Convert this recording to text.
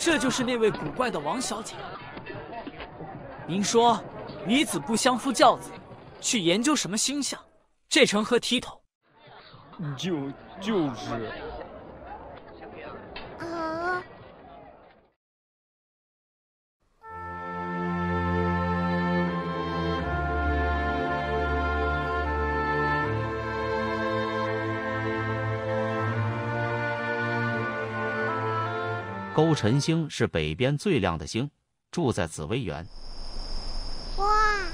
这就是那位古怪的王小姐。您说，女子不相夫教子，去研究什么星象？这成何体统？ 就是。 啊！ 勾陈星是北边最亮的星，住在紫薇园。 哇！